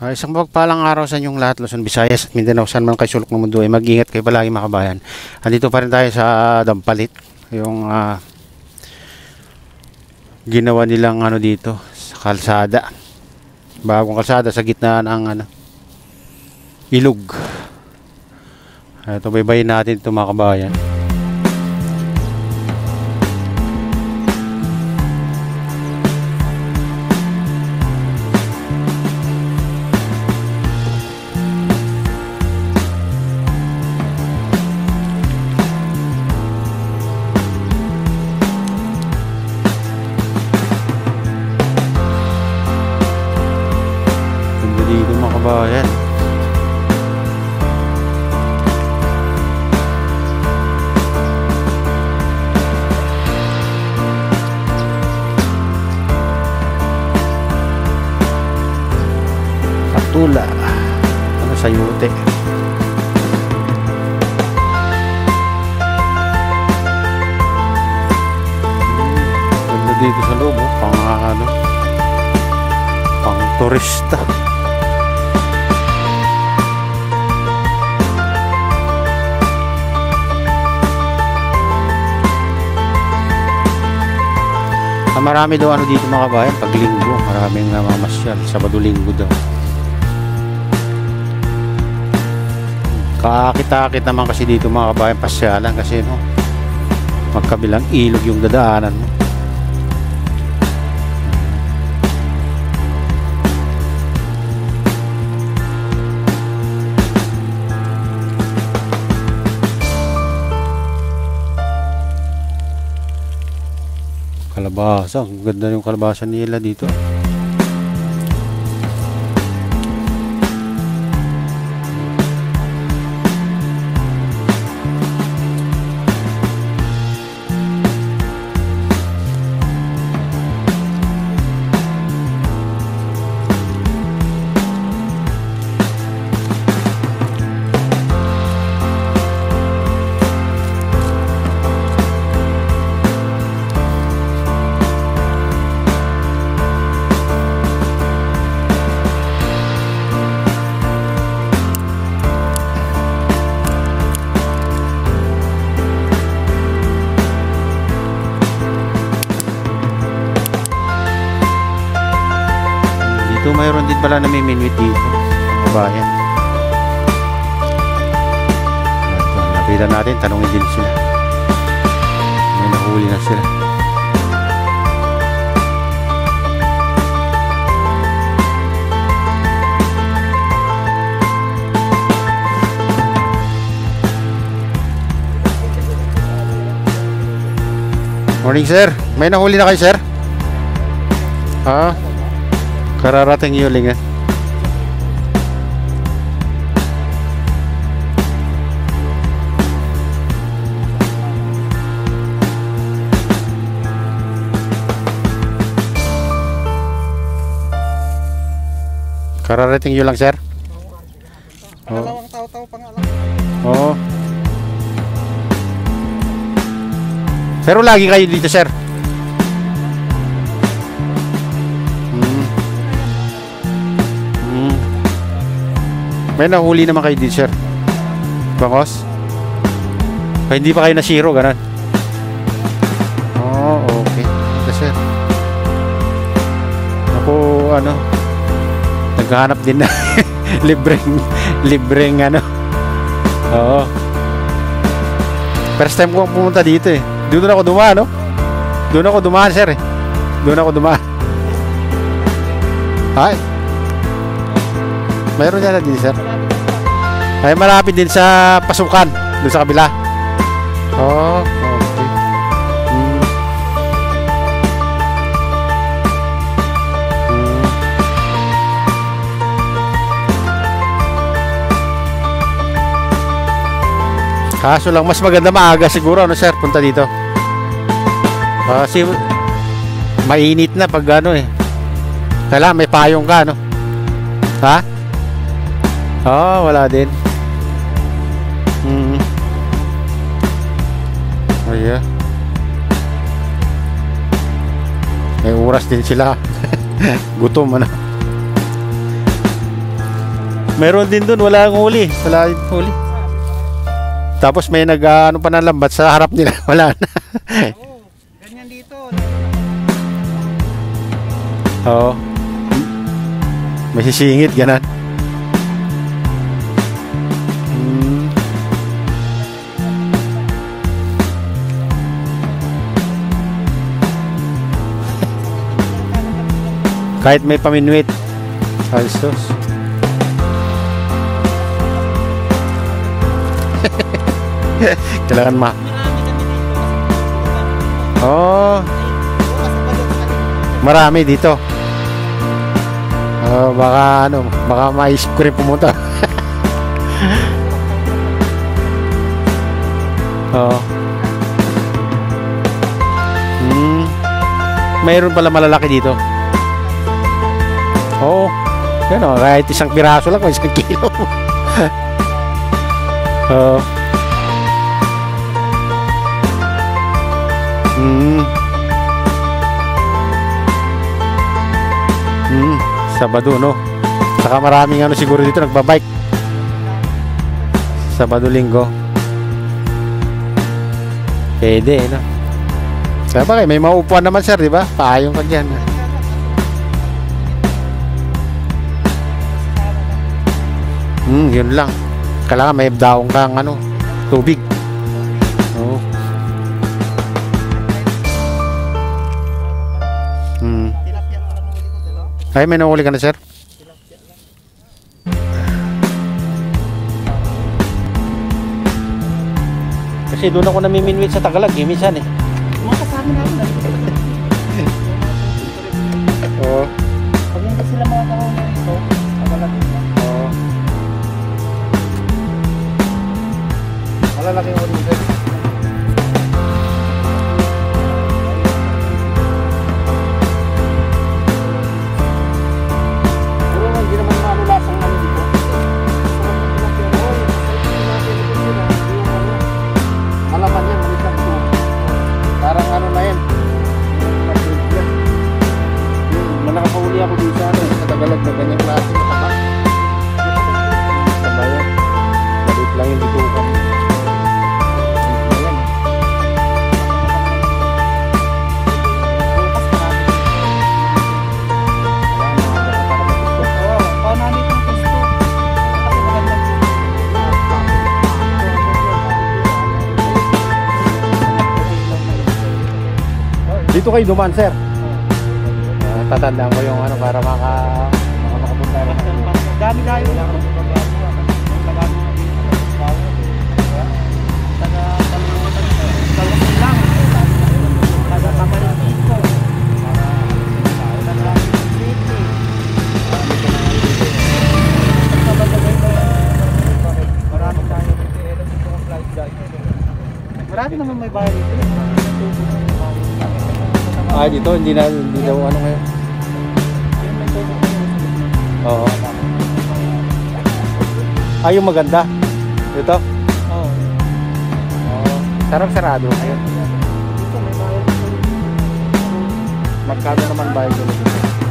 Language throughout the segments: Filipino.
Isang mapagpalang araw sa inyong lahat, Luzon, Visayas at Mindanao, saan man kayo sulok ng mundo, ay mag-ingat kayo palagi mga kabayan. Andito pa rin tayo sa Dampalit, yung ginawa nilang dito sa kalsada, bagong kalsada sa gitna ng ilog. Ito, baybayin natin ito mga kabayan. Dito mga kabayan, Tula Sayute. Ganda dito sa loob, pang turista. Marami daw dito mga kabayan, pag linggo maraming mamasyal, Sabado-Linggo daw. Kakakit-akit naman kasi dito mga kabayan, pasyalan kasi magkabilang ilog yung dadaanan mo. Kalabasa, ang ganda yung kalabasa nila dito. Dito mayroon din pala namiminwit dito mga kabayan. Lapitan natin, tanungin din sila. May nahuli na sila. Morning sir, may nahuli na kayo sir? Kararating yuling Kararating yun lang sir? Pangalawang tao-tao pangalawang. Oo. Pero lagi kayo dito sir? May nahuli naman kayo dito sir? Bangos? Hindi pa kayo na-zero, ganun? Okay. Ito sir. Ako, naghahanap din na libreng Oo. First time ko pumunta dito eh. Doon ako dumaan, Doon ako dumaan sir eh. Doon ako dumaan. Ay. Mayroon yan din sir. Ay malapit din sa pasukan. Doon sa kabila. Okay. Kaso lang mas maganda maaga siguro sir punta dito. Kasi mainit na pag kailangan may payong ka Ha? Wala din. Yeah. May oras din sila. Gutom Meron din dun, wala ang huli. Wala yung huli. Tapos may ano pa ng lambat sa harap nila. Wala na. Oo, ganyan dito. Oo. May sisingit, ganan. Kahit may paminwit. Salsos. Kailangan Oh, marami dito. Baka ano, baka maisip ko rin pumunta. Oo. Mayroon pala malalaki dito. Oo. Yan o, kahit isang piraso lang o isang kilo. Oo. Sabado, no? Saka maraming ano siguro dito nagbabike. Sabado, linggo. Pwede, no? Kaya ba kayo, may maupuan naman sir, di ba? Paayong ka dyan. Yun lang. Kailangan may daong kang ano, tubig. Oo. Ay, may nahuli ka na, sir? Kasi doon ako namiminwit sa Tagalog, minsan eh. Mga kasama namin. Oo. Pag hindi sila mga kahuli rito, Tagalog. Oo. Malalaki yung huli, sir. Nakapahuli ako dito sa Tagalog na ganyang klase na taba. Sabayan. Malit lang yung bitukan. Ayan. Dito kayo dumaan, sir. Tatandaan ko yung ano para makapunta rin. Dami tayo. Marami naman may bahay dito. Dito hindi daw ano ngayon. Oo. Yung maganda. Ito? Oo. Sarap sarado ngayon. Dito may bahay. Magkano naman bahay ko dito?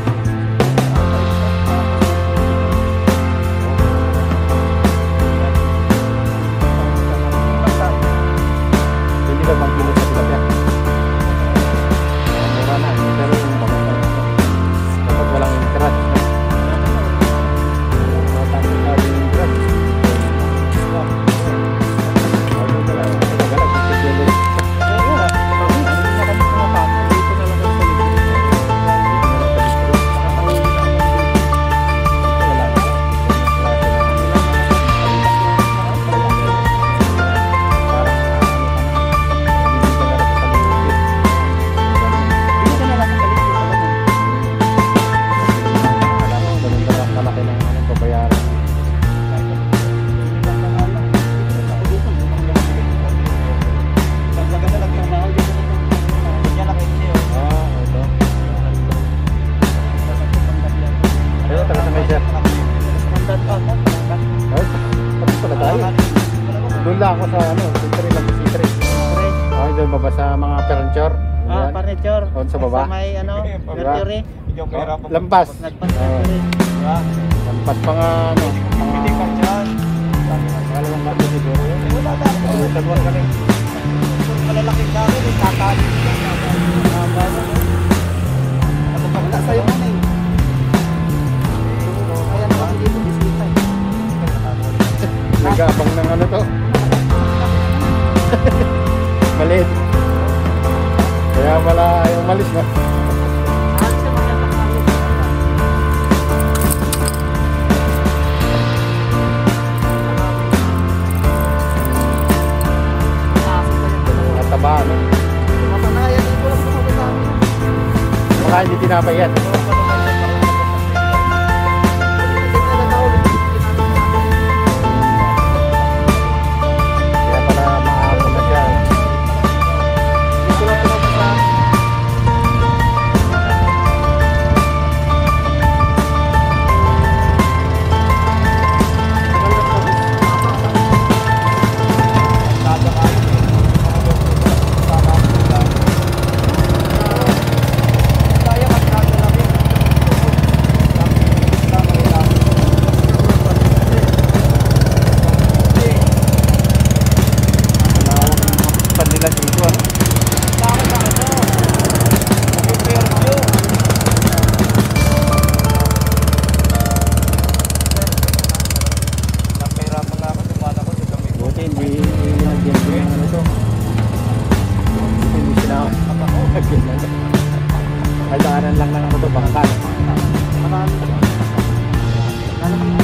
Hindi ka bang kilo sa tilapia? Mura na. Pero yung bangkang dapat walang interest. Doon lang ako sa ano, Sitri lang sa Sitri. Okay, doon baba sa mga furniture. Furniture. Doon sa baba. Sa may ano, Mercury. Lampas. Nagpas Mercury. Lampas pa nga ano. Hindi pa dyan. Pangalawang bato siguro yun. Wala na. Taguan ka rin. Malalaking dami. May kakalit. Wala sa'yo mo na eh. Kaya naman dito bisita eh. Nag-aabang ng ano to. Maliit. Kaya pala ayaw umalis na. Nataba ano. Mapanayan dito lang sa mga dami. Baka hindi tinapay yan. Kaya pala maahapon na siya. Nila dito ano? Buti hindi nagyan din ano to. Hindi sila ay daanan lang ng ano to bangka. Marami.